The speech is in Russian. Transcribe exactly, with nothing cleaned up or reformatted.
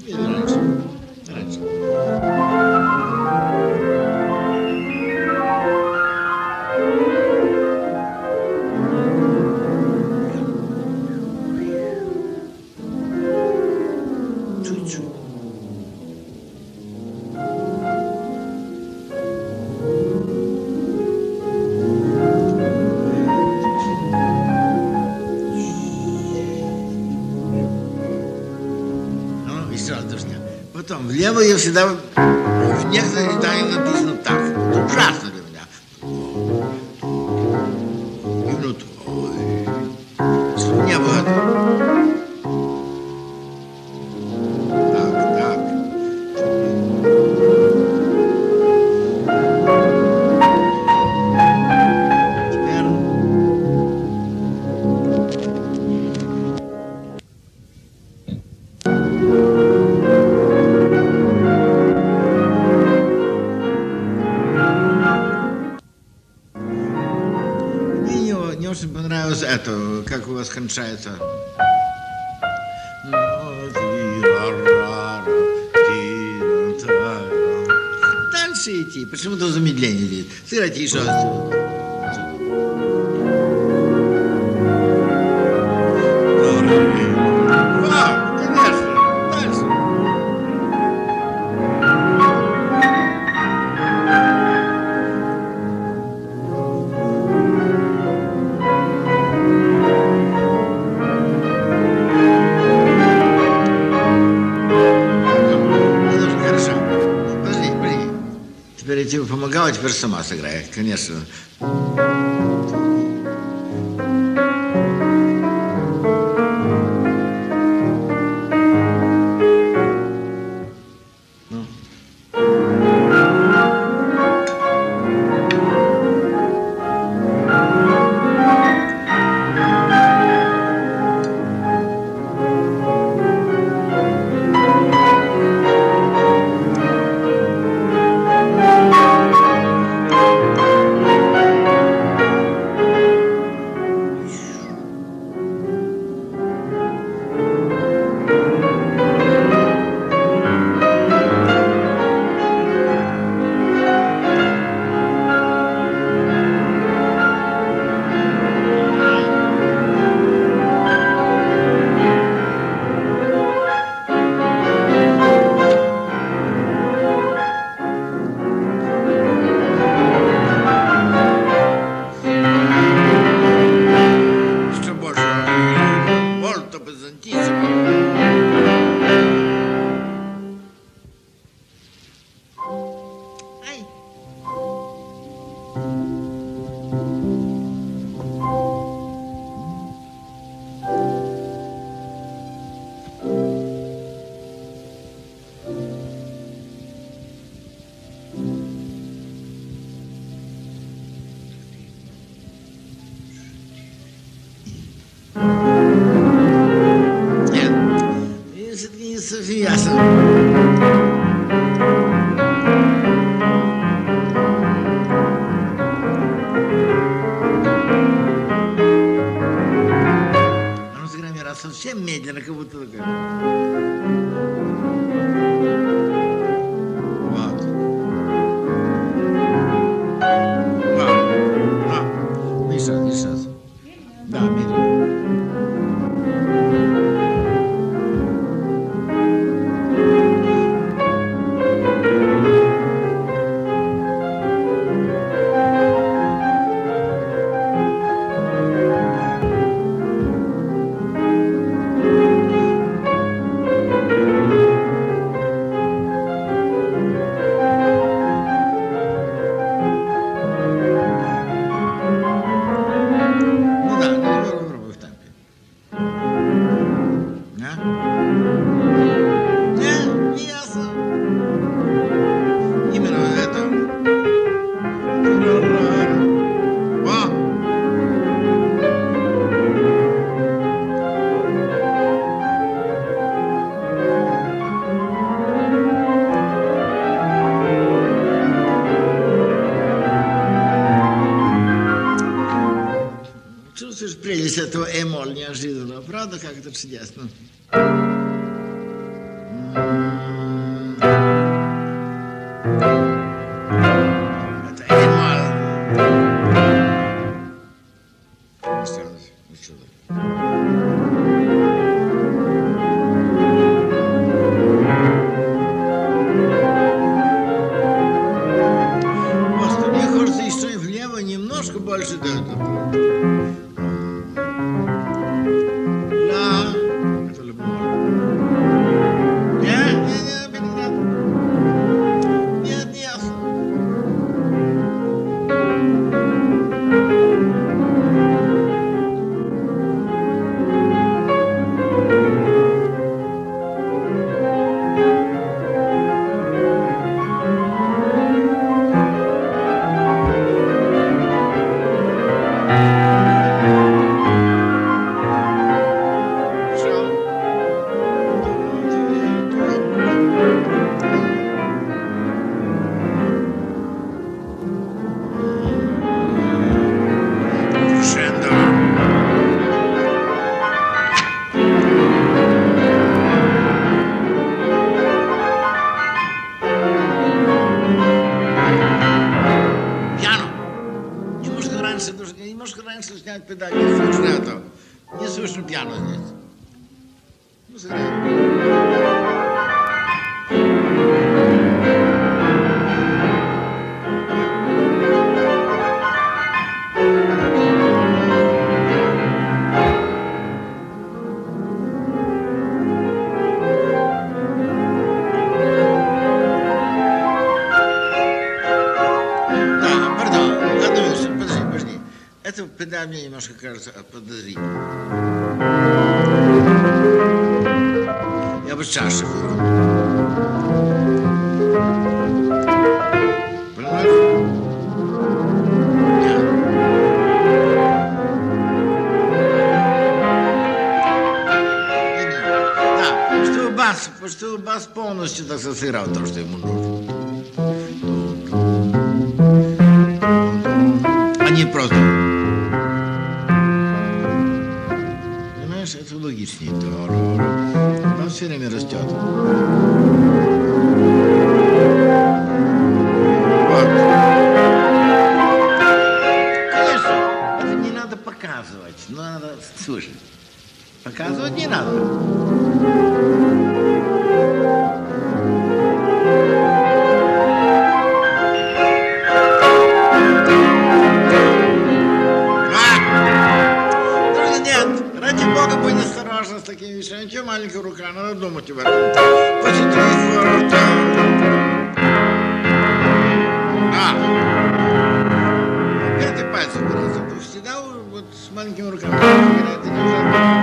Или раньше. Раньше. Чуть-чуть. Потом влево я всегда в некоторых редакциях написано так. Это ужасно для меня. И внутрь. Чтобы не было этого. Так, так. Это, как у вас кончается? Дальше идти. Почему-то замедление здесь. Сыграйте еще раз. Помогала, теперь сама сыграет, конечно. Совсем медленно, как будто такое. Вот. Вот. А. И сейчас, и сейчас. Да, медленно. Прелесть этого эмоль неожиданного, правда, как это чудесно? снять педаль, не слышно этого. Не слышно пьяно здесь. Ну, смотри. Эта педаль мне немножко кажется подозрительной. Я бы чаще выбрал. Понимаешь? Нет. Да, чтобы бас, чтобы бас полностью так сыграл то, что ему нужно. А не просто. Это логичнее. Он все время растет. Вот. Конечно, это не надо показывать, но надо слушать. Показывать не надо. С такими вещами, ничего, маленькая рука, надо думать об этом. А! Пятый пальцы убирался. Всегда вот с маленькими руками. Это не ужасно.